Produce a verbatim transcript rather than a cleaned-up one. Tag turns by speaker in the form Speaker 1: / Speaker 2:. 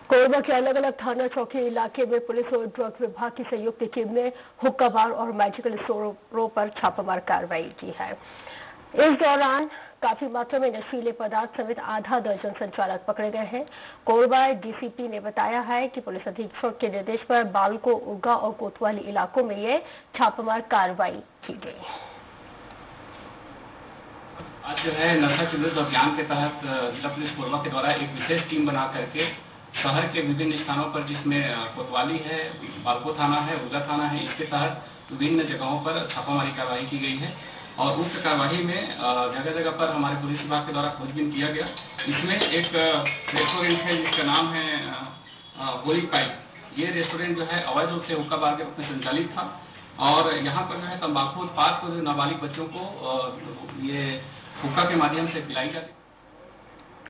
Speaker 1: कोरबा के अलग अलग थाना चौकी इलाके में पुलिस और ड्रग विभाग की संयुक्त टीम ने हुक्का बार और मेडिकल स्टोरों पर छापामार कार्रवाई की है। इस दौरान काफी मात्रा में नशीले पदार्थ समेत आधा दर्जन संचालक पकड़े गए हैं। कोरबा डीसीपी ने बताया है कि पुलिस अधीक्षक के निर्देश पर बालको, उर्गा और कोतवाली इलाकों में ये छापामार कार्रवाई की गई।
Speaker 2: आज जो है नशा के विरुद्ध अभियान के तहत जिला पुलिस कोरबा के द्वारा एक विशेष टीम बना करके शहर के विभिन्न स्थानों पर, जिसमें कोतवाली है, बालको थाना है, उर्गा थाना है, इसके तहत विभिन्न जगहों पर छापामारी कार्रवाई की गई है। और उस कार्रवाई में जगह जगह पर हमारे पुलिस विभाग के द्वारा खोजबीन किया गया। इसमें एक रेस्टोरेंट है जिसका नाम है गोली पाइप। ये रेस्टोरेंट जो है अवैध रूप से हुक्का बार के रूप में संचालित था और यहाँ पर जो है तम्बाकू उत्पाद को नाबालिग बच्चों को ये हुक्का के माध्यम से पिलाई जाती।